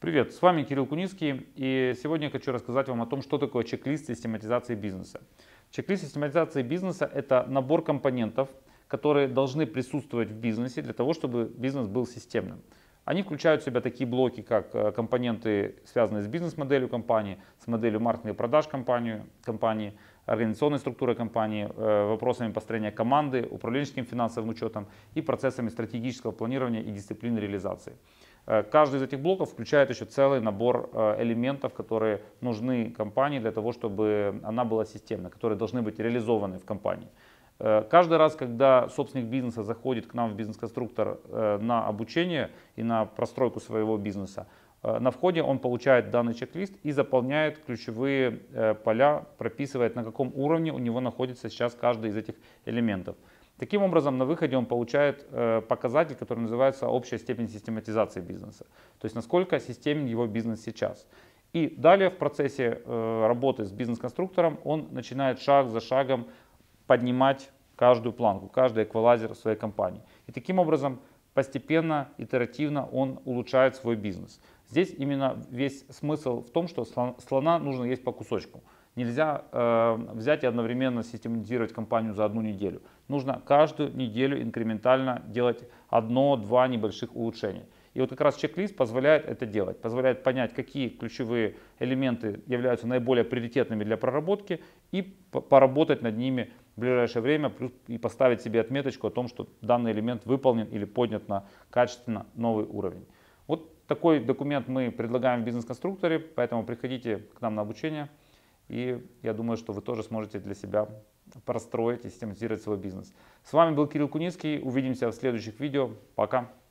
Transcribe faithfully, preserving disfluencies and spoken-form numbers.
Привет, с вами Кирилл Куницкий, и сегодня я хочу рассказать вам о том, что такое чек-лист систематизации бизнеса. Чек-лист систематизации бизнеса– это набор компонентов, которые должны присутствовать в бизнесе для того, чтобы бизнес был системным. Они включают в себя такие блоки, как э, компоненты, связанные с бизнес-моделью компании, с моделью маркетинга и продаж компании, компании организационной структуры компании, э, вопросами построения команды, управленческим финансовым учетом и процессами стратегического планирования и дисциплины реализации. Э, Каждый из этих блоков включает еще целый набор э, элементов, которые нужны компании для того, чтобы она была системной, которые должны быть реализованы в компании. Э, Каждый раз, когда собственник бизнеса заходит к нам в бизнес-конструктор э, на обучение и на простройку своего бизнеса, э, на входе он получает данный чек-лист и заполняет ключевые э, поля, прописывает, на каком уровне у него находится сейчас каждый из этих элементов. Таким образом, на выходе он получает э, показатель, который называется общая степень систематизации бизнеса. То есть, насколько системен его бизнес сейчас. И далее в процессе э, работы с бизнес-конструктором он начинает шаг за шагом поднимать каждую планку, каждый эквалайзер в своей компании. И таким образом постепенно, итеративно он улучшает свой бизнес. Здесь именно весь смысл в том, что слона нужно есть по кусочку. Нельзя э, взять и одновременно систематизировать компанию за одну неделю. Нужно каждую неделю инкрементально делать одно-два небольших улучшения. И вот как раз чек-лист позволяет это делать, позволяет понять, какие ключевые элементы являются наиболее приоритетными для проработки и поработать над ними в ближайшее время и поставить себе отметочку о том, что данный элемент выполнен или поднят на качественно новый уровень. Вот такой документ мы предлагаем в бизнес-конструкторе, поэтому приходите к нам на обучение, и я думаю, что вы тоже сможете для себя простроить и систематизировать свой бизнес. С вами был Кирилл Куницкий, увидимся в следующих видео, пока!